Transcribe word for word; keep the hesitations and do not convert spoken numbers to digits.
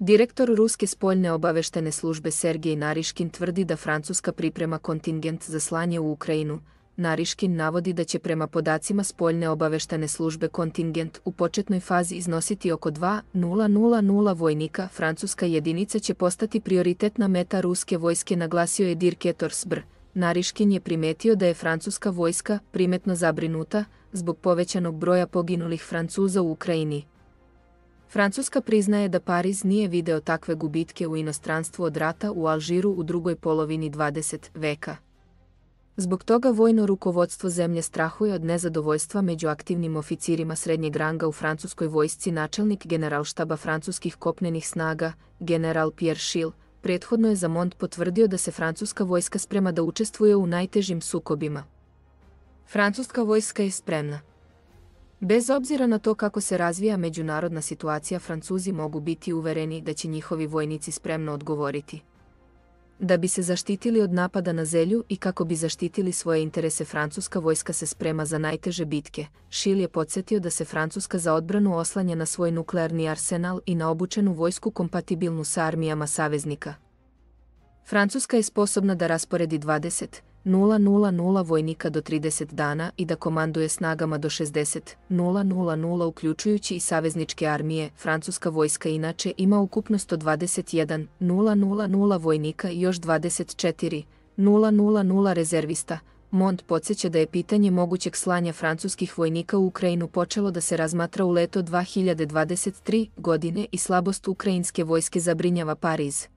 Direktor ruske spoljne obaveštene službe Sergej Nariškin tvrdi da Francuska priprema kontingent za slanje u Ukrajinu. Nariškin navodi da će prema podacima spoljne obaveštene službe kontingent u početnoj fazi iznositi oko dva hiljade vojnika. Francuska jedinica će postati prioritetna meta ruske vojske, naglasio je Dirk Etorsbr. Nariškin je primetio da je francuska vojska primetno zabrinuta zbog povećanog broja poginulih Francuza u Ukrajini. Francuska priznaje da Pariz nije video takve gubitke u inostranstvu od rata u Alžiru u drugoj polovini dvadesetog veka. Zbog toga vojno rukovodstvo zemlje strahuje od nezadovoljstva među aktivnim oficirima srednjeg ranga u francuskoj vojsci. Načelnik generalštaba francuskih kopnenih snaga, general Pierre Schill, prethodno je za Monde potvrdio da se francuska vojska sprema da učestvuje u najtežim sukobima. Francuska vojska je spremna. Bez obzira na to kako se razvija međunarodna situacija, Francuzi mogu biti uvereni da će njihovi vojnici spremno odgovoriti. Da bi se zaštitili od napada na zemlju i kako bi zaštitili svoje interese, francuska vojska se sprema za najteže bitke. Schill je podsjetio da se Francuska za odbranu oslanja na svoj nuklearni arsenal i na obučenu vojsku kompatibilnu sa armijama saveznika. Francuska je sposobna da rasporedi dvadeset hiljada vojnika do trideset dana i da komanduje snagama do šezdeset hiljada uključujući i savezničke armije. Francuska vojska inače ima ukupno sto dvadeset jedan hiljada vojnika i još dvadeset četiri hiljade rezervista. Monde podsjeća da je pitanje mogućeg slanja francuskih vojnika u Ukrajinu počelo da se razmatra u leto dve hiljade dvadeset treće godine i slabost ukrajinske vojske zabrinjava Pariz.